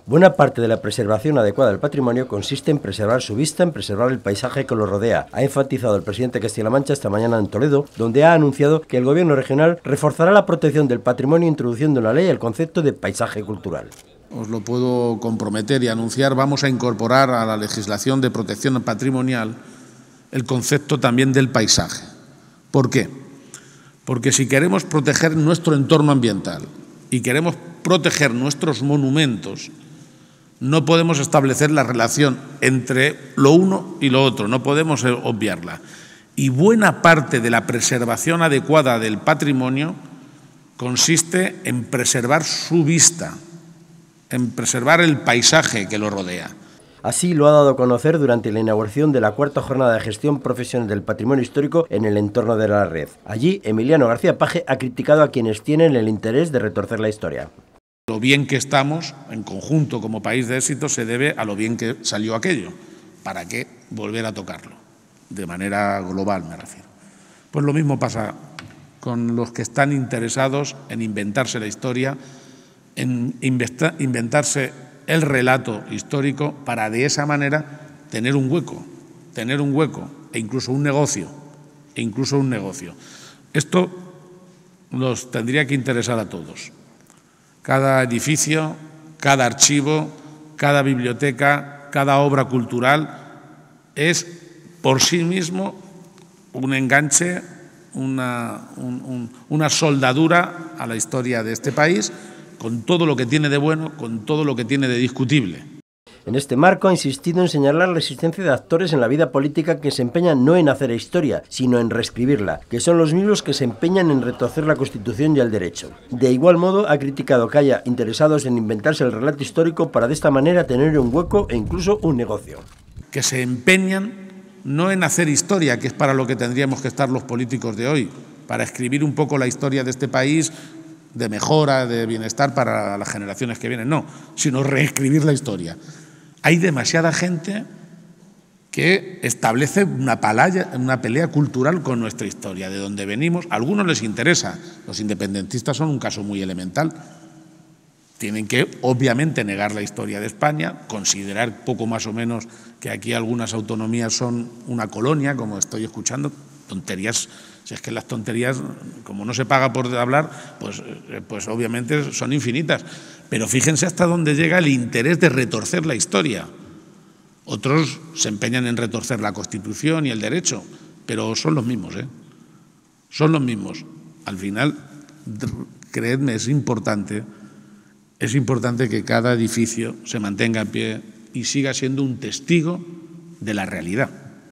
Buena parte de la preservación adecuada del patrimonio consiste en preservar su vista, en preservar el paisaje que lo rodea. Ha enfatizado el presidente de Castilla-La Mancha esta mañana en Toledo, donde ha anunciado que el gobierno regional reforzará la protección del patrimonio introduciendo en la ley el concepto de paisaje cultural. Os lo puedo comprometer y anunciar, vamos a incorporar a la legislación de protección patrimonial el concepto también del paisaje. ¿Por qué? Porque si queremos proteger nuestro entorno ambiental y queremos proteger nuestros monumentos, no podemos establecer la relación entre lo uno y lo otro, no podemos obviarla. Y buena parte de la preservación adecuada del patrimonio consiste en preservar su vista, en preservar el paisaje que lo rodea. Así lo ha dado a conocer durante la inauguración de la cuarta jornada de gestión profesional del patrimonio histórico en el entorno de la red. Allí, Emiliano García Paje ha criticado a quienes tienen el interés de retorcer la historia. Lo bien que estamos, en conjunto como país de éxito, se debe a lo bien que salió aquello. ¿Para qué volver a tocarlo? De manera global, me refiero. Pues lo mismo pasa con los que están interesados en inventarse la historia, en inventarse el relato histórico para de esa manera tener un hueco e incluso un negocio. Esto nos tendría que interesar a todos. Cada edificio, cada archivo, cada biblioteca, cada obra cultural es por sí mismo un enganche, una soldadura a la historia de este país, con todo lo que tiene de bueno, con todo lo que tiene de discutible. En este marco ha insistido en señalar la existencia de actores en la vida política que se empeñan no en hacer historia, sino en reescribirla, que son los mismos que se empeñan en retorcer la Constitución y el derecho. De igual modo, ha criticado que haya interesados en inventarse el relato histórico para de esta manera tener un hueco e incluso un negocio. Que se empeñan no en hacer historia, que es para lo que tendríamos que estar los políticos de hoy, para escribir un poco la historia de este país, de mejora, de bienestar para las generaciones que vienen, no, sino reescribir la historia. Hay demasiada gente que establece una pelea cultural con nuestra historia, de donde venimos. A algunos les interesa, los independentistas son un caso muy elemental. Tienen que, obviamente, negar la historia de España, considerar poco más o menos que aquí algunas autonomías son una colonia, como estoy escuchando, tonterías. Si es que las tonterías, como no se paga por hablar, pues obviamente son infinitas. Pero fíjense hasta dónde llega el interés de retorcer la historia. Otros se empeñan en retorcer la Constitución y el derecho, pero son los mismos, Son los mismos. Al final, creedme, es importante que cada edificio se mantenga en pie y siga siendo un testigo de la realidad.